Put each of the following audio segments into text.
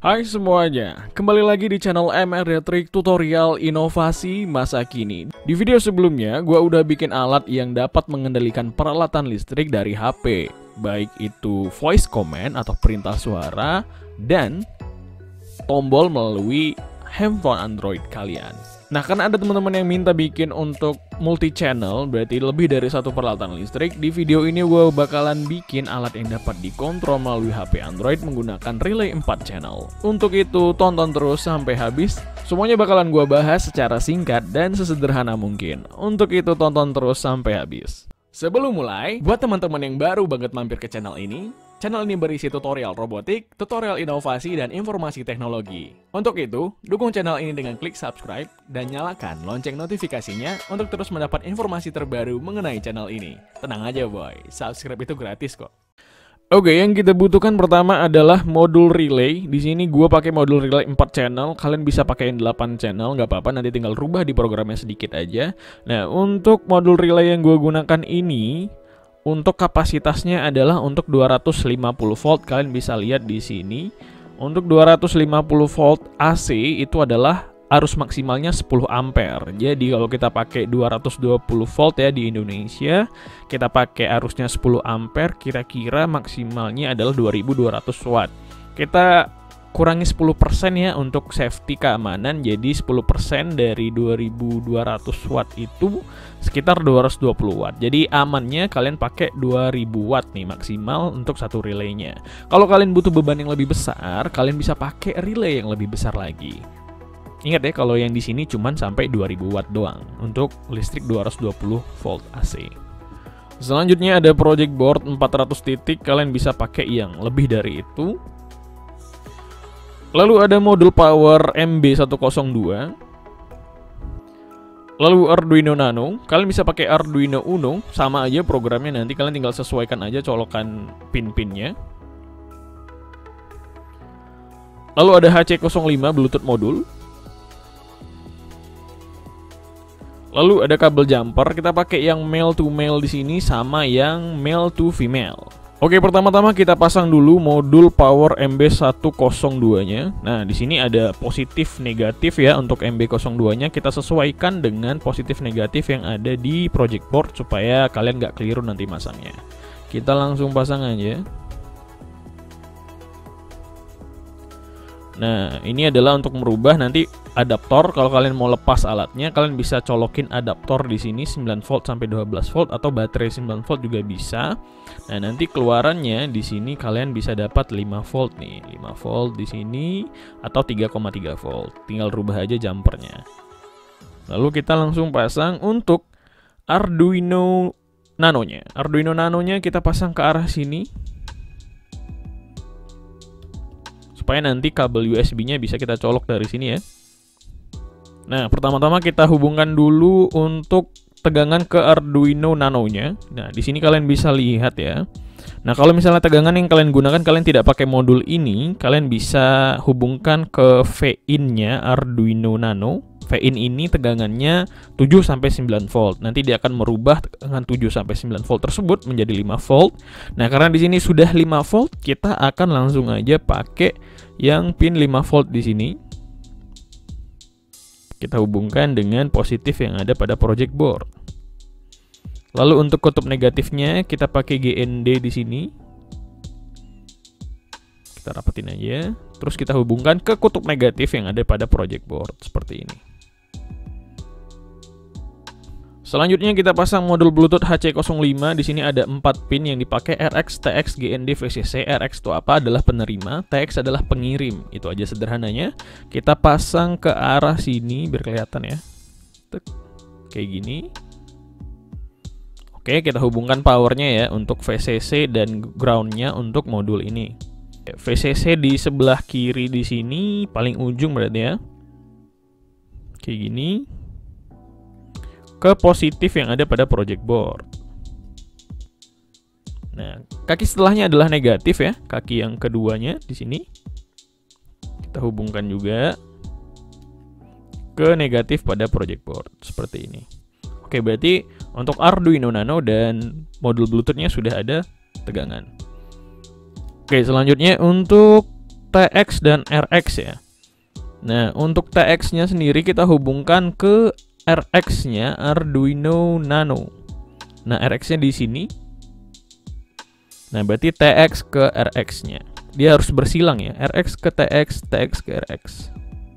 Hai semuanya, kembali lagi di channel MR Retrik Tutorial Inovasi Masa Kini. Di video sebelumnya, gua udah bikin alat yang dapat mengendalikan peralatan listrik dari HP, baik itu voice command atau perintah suara, dan tombol melalui handphone Android kalian. Nah, karena ada teman-teman yang minta bikin untuk multi channel, berarti lebih dari satu peralatan listrik, di video ini gue bakalan bikin alat yang dapat dikontrol melalui HP Android menggunakan relay 4 channel. Untuk itu, tonton terus sampai habis. Semuanya bakalan gue bahas secara singkat dan sesederhana mungkin. Untuk itu, tonton terus sampai habis. Sebelum mulai, buat teman-teman yang baru banget mampir ke channel ini berisi tutorial robotik, tutorial inovasi, dan informasi teknologi. Untuk itu, dukung channel ini dengan klik subscribe dan nyalakan lonceng notifikasinya untuk terus mendapat informasi terbaru mengenai channel ini. Tenang aja boy, subscribe itu gratis kok. Oke, yang kita butuhkan pertama adalah modul relay. Di sini gue pakai modul relay 4 channel. Kalian bisa pakai 8 channel, nggak apa-apa. Nanti tinggal rubah di programnya sedikit aja. Nah, untuk modul relay yang gue gunakan ini, untuk kapasitasnya adalah untuk 250 volt. Kalian bisa lihat di sini. Untuk 250 volt AC itu adalah arus maksimalnya 10 ampere. Jadi kalau kita pakai 220 volt ya di Indonesia, kita pakai arusnya 10 ampere, kira-kira maksimalnya adalah 2200 watt. Kita kurangi 10% ya untuk safety keamanan. Jadi 10% dari 2200 watt itu sekitar 220 watt. Jadi amannya kalian pakai 2000 watt nih maksimal untuk satu relaynya. Kalau kalian butuh beban yang lebih besar, kalian bisa pakai relay yang lebih besar lagi. Ingat ya, kalau yang di sini cuman sampai 2000 watt doang untuk listrik 220 volt AC. Selanjutnya ada project board 400 titik, kalian bisa pakai yang lebih dari itu. Lalu ada modul power MB102. Lalu Arduino Nano, kalian bisa pakai Arduino Uno, sama aja programnya, nanti kalian tinggal sesuaikan aja colokan pin-pinnya. Lalu ada HC05 Bluetooth modul. Lalu ada kabel jumper, kita pakai yang male to male di sini sama yang male to female. Oke, pertama-tama kita pasang dulu modul power MB102-nya. Nah, di sini ada positif negatif ya untuk MB02-nya. Kita sesuaikan dengan positif negatif yang ada di project board supaya kalian nggak keliru nanti masangnya. Kita langsung pasang aja. Nah, ini adalah untuk merubah nanti adaptor. Kalau kalian mau lepas alatnya, kalian bisa colokin adaptor di sini 9 volt sampai 12 volt atau baterai 9 volt juga bisa. Nah, nanti keluarannya di sini kalian bisa dapat 5 volt nih. 5 volt di sini atau 3,3 volt. Tinggal rubah aja jumpernya. Lalu kita langsung pasang untuk Arduino Nano-nya. Arduino Nano-nya kita pasang ke arah sini, supaya nanti kabel USB-nya bisa kita colok dari sini ya. Nah, pertama-tama kita hubungkan dulu untuk tegangan ke Arduino Nano-nya. Nah, di sini kalian bisa lihat ya. Nah, kalau misalnya tegangan yang kalian gunakan kalian tidak pakai modul ini, kalian bisa hubungkan ke VIN-nya Arduino Nano. VIN ini tegangannya 7 sampai 9 volt. Nanti dia akan merubah tegangan 7 sampai 9 volt tersebut menjadi 5 volt. Nah, karena di sini sudah 5 volt, kita akan langsung aja pakai yang pin 5 volt di sini. Kita hubungkan dengan positif yang ada pada project board. Lalu untuk kutub negatifnya kita pakai GND di sini. Kita rapetin aja. Terus kita hubungkan ke kutub negatif yang ada pada project board seperti ini. Selanjutnya kita pasang modul Bluetooth HC05. Di sini ada 4 pin yang dipakai, RX, TX, GND, VCC. RX itu apa? Adalah penerima, TX adalah pengirim. Itu aja sederhananya. Kita pasang ke arah sini biar kelihatan ya. Kayak gini. Oke, kita hubungkan powernya ya untuk VCC dan groundnya untuk modul ini. VCC di sebelah kiri di sini, paling ujung berarti ya. Kayak gini. Ke positif yang ada pada project board. Nah, kaki setelahnya adalah negatif ya, kaki yang keduanya di sini. Kita hubungkan juga ke negatif pada project board seperti ini. Oke, berarti untuk Arduino Nano dan modul Bluetooth-nya sudah ada tegangan. Oke, selanjutnya untuk TX dan RX ya. Nah, untuk TX-nya sendiri kita hubungkan ke RX-nya Arduino Nano. Nah, RX-nya di sini. Nah, berarti TX ke RX-nya. Dia harus bersilang ya, RX ke TX, TX ke RX.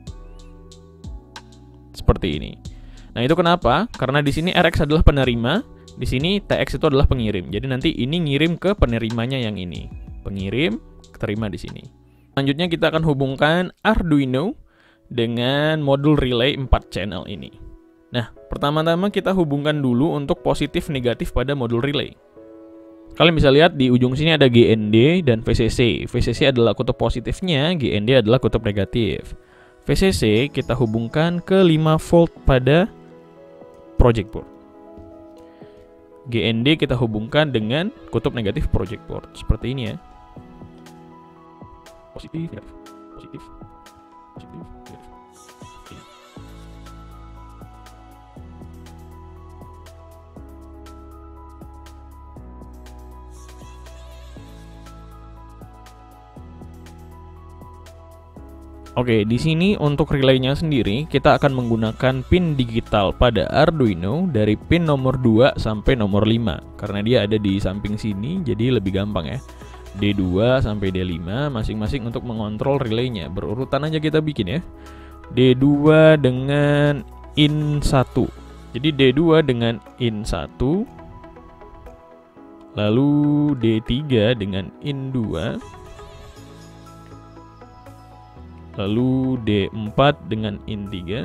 Seperti ini. Nah, itu kenapa? Karena di sini RX adalah penerima, di sini TX itu adalah pengirim. Jadi nanti ini ngirim ke penerimanya yang ini. Pengirim, terima di sini. Selanjutnya kita akan hubungkan Arduino dengan modul relay 4 channel ini. Nah, pertama-tama kita hubungkan dulu untuk positif negatif pada modul relay. Kalian bisa lihat di ujung sini ada GND dan VCC. VCC adalah kutub positifnya, GND adalah kutub negatif. VCC kita hubungkan ke 5 volt pada project board. GND kita hubungkan dengan kutub negatif project board. Seperti ini ya. Positif, negatif, positif, positif, negatif. Oke, di sini untuk relaynya sendiri kita akan menggunakan pin digital pada Arduino dari pin nomor 2 sampai nomor 5. Karena dia ada di samping sini, jadi lebih gampang ya. D2 sampai D5 masing-masing untuk mengontrol relaynya. Berurutan aja kita bikin ya. D2 dengan in 1. Jadi D2 dengan in 1. Lalu D3 dengan in 2. Lalu D4 dengan in 3.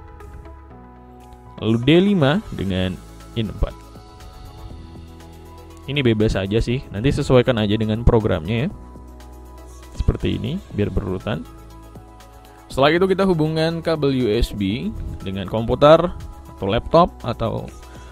Lalu D5 dengan in 4. Ini bebas aja sih, nanti sesuaikan aja dengan programnya ya. Seperti ini, biar berurutan. Setelah itu kita hubungkan kabel USB dengan komputer atau laptop atau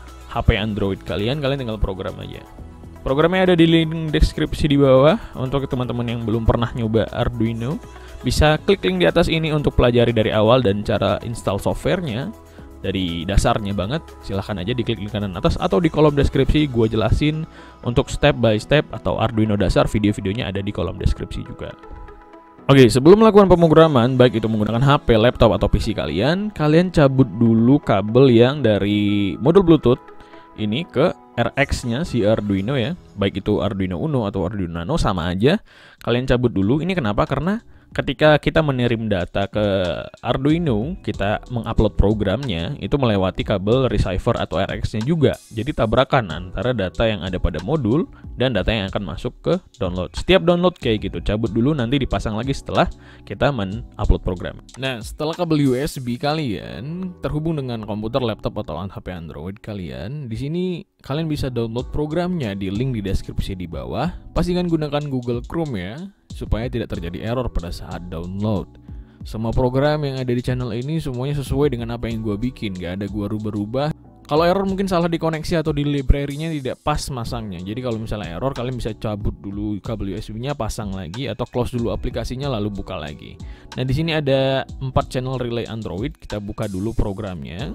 HP Android kalian tinggal program aja. Programnya ada di link deskripsi di bawah. Untuk teman-teman yang belum pernah nyoba Arduino, bisa klik link di atas ini untuk pelajari dari awal dan cara install softwarenya dari dasarnya banget. Silahkan aja diklik link kanan atas atau di kolom deskripsi gue jelasin untuk step by step atau Arduino dasar, video-videonya ada di kolom deskripsi juga. Oke, sebelum melakukan pemrograman, baik itu menggunakan HP, laptop, atau PC kalian cabut dulu kabel yang dari modul Bluetooth ini ke RX-nya si Arduino ya. Baik itu Arduino Uno atau Arduino Nano sama aja. Kalian cabut dulu. Ini kenapa? Karena ketika kita mengirim data ke Arduino, kita mengupload programnya, itu melewati kabel receiver atau RX-nya juga. Jadi tabrakan antara data yang ada pada modul dan data yang akan masuk ke download. Setiap download kayak gitu, cabut dulu nanti dipasang lagi setelah kita men-upload program. Nah, setelah kabel USB kalian terhubung dengan komputer, laptop, atau HP Android kalian, di sini kalian bisa download programnya di link di deskripsi di bawah. Pastikan gunakan Google Chrome ya, supaya tidak terjadi error pada saat download. Semua program yang ada di channel ini semuanya sesuai dengan apa yang gue bikin, gak ada gue rubah-rubah. Kalau error mungkin salah di koneksi atau di library-nya tidak pas masangnya. Jadi kalau misalnya error, kalian bisa cabut dulu kabel USB-nya, pasang lagi, atau close dulu aplikasinya lalu buka lagi. Nah, di sini ada 4 channel relay Android. Kita buka dulu programnya.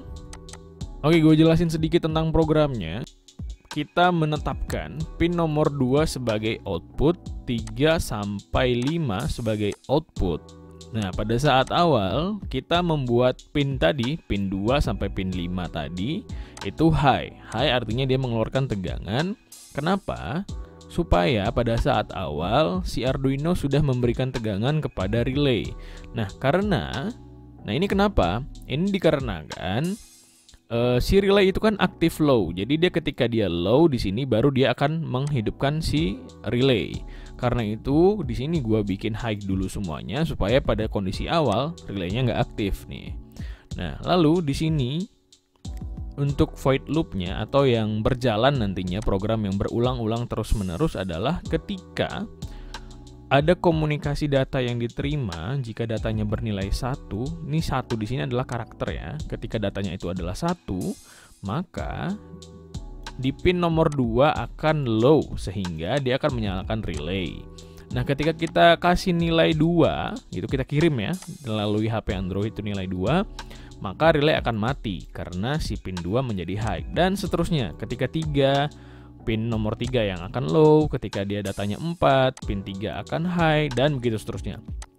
Oke, gue jelasin sedikit tentang programnya. Kita menetapkan pin nomor 2 sebagai output, 3 sampai 5 sebagai output. Nah, pada saat awal kita membuat pin tadi, pin 2 sampai pin 5 tadi itu high. High artinya dia mengeluarkan tegangan. Kenapa? Supaya pada saat awal si Arduino sudah memberikan tegangan kepada relay. Nah, ini kenapa? Ini dikarenakan si relay itu kan aktif low. Jadi dia ketika dia low di sini baru dia akan menghidupkan si relay. Karena itu di sini gua bikin high dulu semuanya supaya pada kondisi awal relaynya nggak aktif nih. Nah, lalu di sini untuk void loopnya atau yang berjalan nantinya, program yang berulang-ulang terus-menerus adalah ketika ada komunikasi data yang diterima. Jika datanya bernilai 1, ini 1 di sini adalah karakter ya. Ketika datanya itu adalah 1, maka di pin nomor 2 akan low sehingga dia akan menyalakan relay. Nah, ketika kita kasih nilai 2, itu kita kirim ya melalui HP Android itu nilai 2, maka relay akan mati karena si pin 2 menjadi high. Dan seterusnya, ketika 3, pin nomor 3 yang akan low, ketika dia datanya 4, pin 3 akan high, dan begitu seterusnya.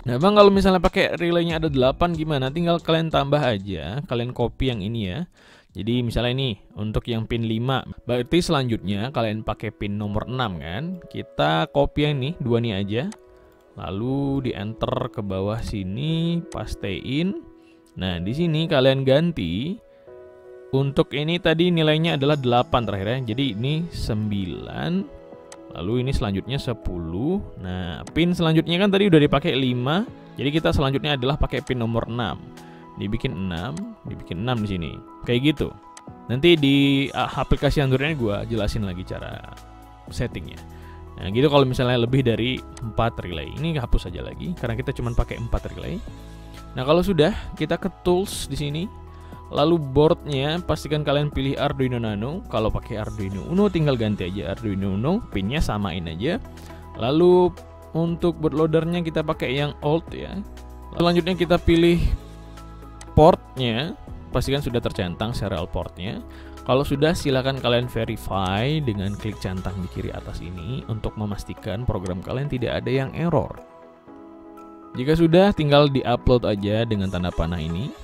Nah bang, kalau misalnya pakai relaynya ada 8 gimana? Tinggal kalian tambah aja, kalian copy yang ini ya. Jadi misalnya ini untuk yang pin 5, berarti selanjutnya kalian pakai pin nomor 6 kan. Kita copy yang ini, 2 nih aja. Lalu di enter ke bawah sini, pastein. Nah di sini kalian ganti. Untuk ini tadi nilainya adalah 8 terakhir ya. Jadi ini 9. Lalu ini selanjutnya 10. Nah, pin selanjutnya kan tadi udah dipakai 5. Jadi kita selanjutnya adalah pakai pin nomor 6. Dibikin 6, dibikin 6 di sini. Kayak gitu. Nanti di aplikasi Android-nya gue jelasin lagi cara settingnya. Nah, gitu kalau misalnya lebih dari 4 relay. Ini hapus aja lagi karena kita cuma pakai 4 relay. Nah, kalau sudah, kita ke tools di sini. Lalu boardnya pastikan kalian pilih Arduino Nano. Kalau pakai Arduino Uno tinggal ganti aja Arduino Uno, pinnya samain aja. Lalu untuk bootloadernya kita pakai yang old ya. Selanjutnya kita pilih portnya, pastikan sudah tercentang serial portnya. Kalau sudah, silakan kalian verify dengan klik centang di kiri atas ini untuk memastikan program kalian tidak ada yang error. Jika sudah, tinggal di-upload aja dengan tanda panah ini.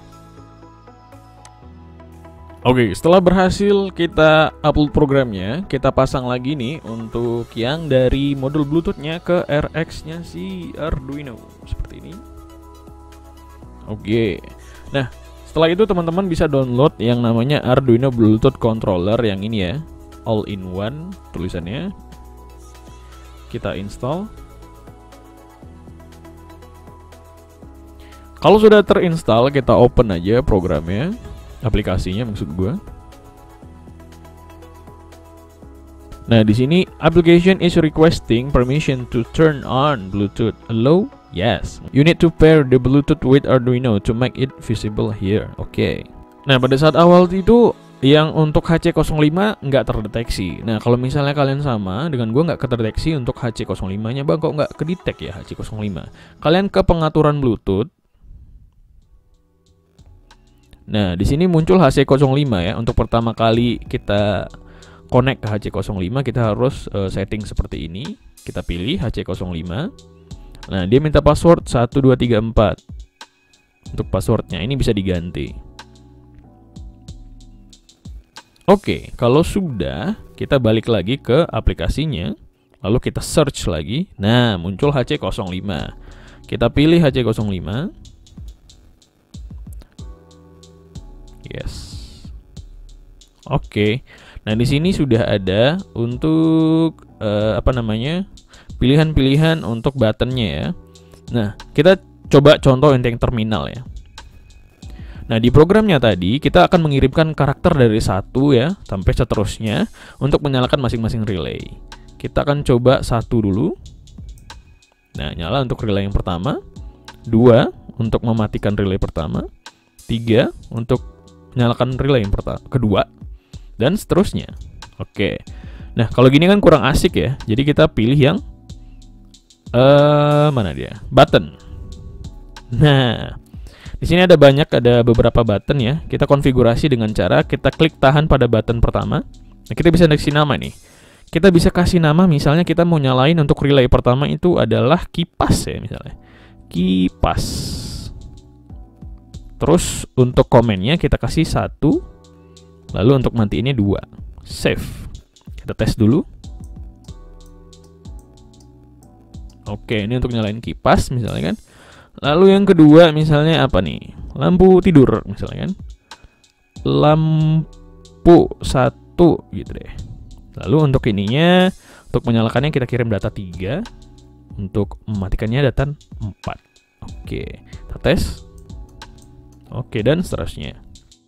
Oke, setelah berhasil kita upload programnya, kita pasang lagi nih untuk yang dari modul Bluetooth-nya ke RX-nya si Arduino seperti ini. Oke. Nah, setelah itu teman-teman bisa download yang namanya Arduino Bluetooth Controller yang ini ya, all-in-one tulisannya. Kita install. Kalau sudah terinstall, kita open aja programnya. Aplikasinya maksud gue. Nah, di sini application is requesting permission to turn on Bluetooth. Allow? Yes. You need to pair the Bluetooth with Arduino to make it visible here. Oke. Nah, pada saat awal itu yang untuk HC05 nggak terdeteksi. Nah, kalau misalnya kalian sama dengan gue nggak keterdeteksi untuk HC05-nya, bang kok nggak kedetek ya HC05? Kalian ke pengaturan Bluetooth. Nah, di sini muncul HC05 ya. Untuk pertama kali kita connect ke HC05, kita harus setting seperti ini. Kita pilih HC05. Nah, dia minta password 1234. Untuk passwordnya ini bisa diganti. Oke, kalau sudah, kita balik lagi ke aplikasinya. Lalu kita search lagi. Nah, muncul HC05. Kita pilih HC05. Yes. Oke. Nah, di sini sudah ada untuk pilihan-pilihan untuk buttonnya ya. Nah, kita coba contoh yang terminal ya. Nah, di programnya tadi kita akan mengirimkan karakter dari 1 ya sampai seterusnya untuk menyalakan masing-masing relay. Kita akan coba 1 dulu. Nah, nyala untuk relay yang pertama, 2 untuk mematikan relay pertama, 3 untuk menyalakan relay yang kedua, dan seterusnya. Oke. Nah, kalau gini kan kurang asik ya. Jadi kita pilih yang mana dia? Button. Nah, di sini ada beberapa button ya. Kita konfigurasi dengan cara kita klik tahan pada button pertama. Nah, kita bisa kasih nama nih. Kita bisa kasih nama, misalnya kita mau nyalain untuk relay pertama itu adalah kipas ya misalnya. Kipas. Terus untuk komennya kita kasih 1. Lalu untuk matiin ini 2. Save. Kita tes dulu. Oke, ini untuk nyalain kipas misalnya kan. Lalu yang kedua misalnya apa nih? Lampu tidur misalnya kan. Lampu 1 gitu deh. Lalu untuk ininya, untuk menyalakannya kita kirim data 3. Untuk mematikannya data 4. Oke, kita tes. Oke, dan seterusnya.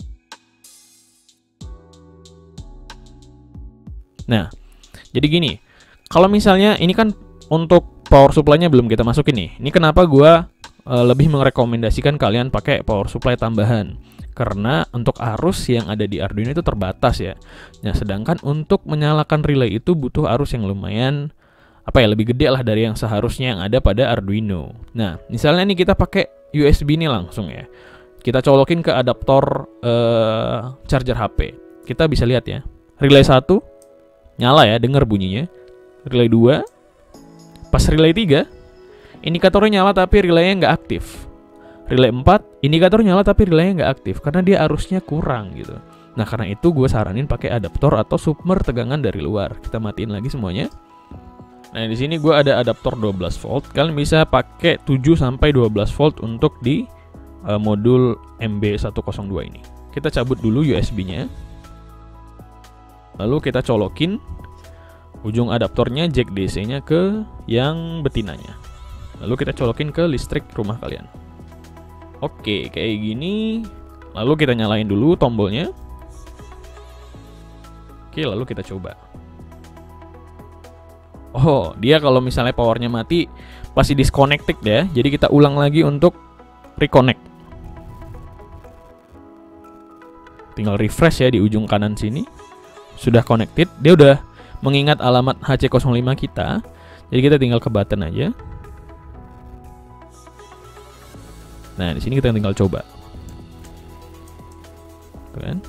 Nah, jadi gini. Kalau misalnya ini kan untuk power supply-nya belum kita masukin nih. Ini kenapa gua lebih merekomendasikan kalian pakai power supply tambahan. Karena untuk arus yang ada di Arduino itu terbatas ya. Nah, sedangkan untuk menyalakan relay itu butuh arus yang lumayan lebih gede lah dari yang seharusnya yang ada pada Arduino. Nah, misalnya nih kita pakai USB nih langsung ya. Kita colokin ke adaptor charger HP. Kita bisa lihat ya. Relay 1 nyala ya, dengar bunyinya. Relay 2. Pas relay 3 Indikatornya nyala tapi relaynya nggak aktif. Relay 4, indikator nyala tapi relaynya nggak aktif karena dia arusnya kurang gitu. Nah karena itu gue saranin pakai adaptor atau sumber tegangan dari luar. Kita matiin lagi semuanya. Nah di sini gue ada adaptor 12 volt. Kalian bisa pakai 7 sampai 12 volt untuk di modul MB102 ini. Kita cabut dulu USB-nya. Lalu kita colokin ujung adaptornya jack DC-nya ke yang betinanya. Lalu kita colokin ke listrik rumah kalian. Oke, kayak gini. Lalu kita nyalain dulu tombolnya. Oke, lalu kita coba. Oh, dia kalau misalnya powernya mati pasti disconnected ya. Jadi kita ulang lagi untuk reconnect. Tinggal refresh ya di ujung kanan sini. Sudah connected. Dia udah mengingat alamat HC05 kita. Jadi kita tinggal ke button aja. Nah, di sini kita tinggal coba. Tuh kan?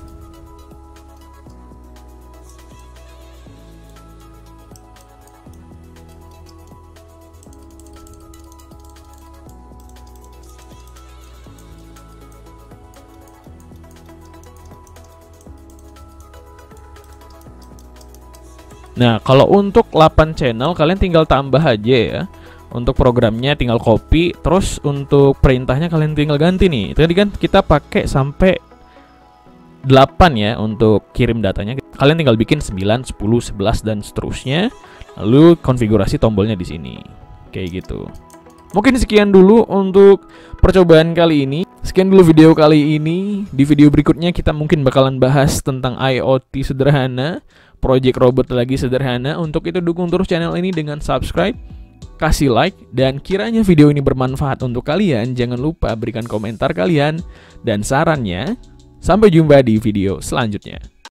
Nah, kalau untuk 8 channel kalian tinggal tambah aja ya. Untuk programnya tinggal copy, terus untuk perintahnya kalian tinggal ganti nih. Tadi kan kita pakai sampai 8 ya untuk kirim datanya. Kalian tinggal bikin 9, 10, 11 dan seterusnya. Lalu konfigurasi tombolnya di sini. Kayak gitu. Mungkin sekian dulu untuk percobaan kali ini. Sekian dulu video kali ini. Di video berikutnya kita mungkin bakalan bahas tentang IoT sederhana, project robot lagi sederhana. Untuk itu dukung terus channel ini dengan subscribe, kasih like, dan kiranya video ini bermanfaat untuk kalian, jangan lupa berikan komentar kalian dan sarannya. Sampai jumpa di video selanjutnya.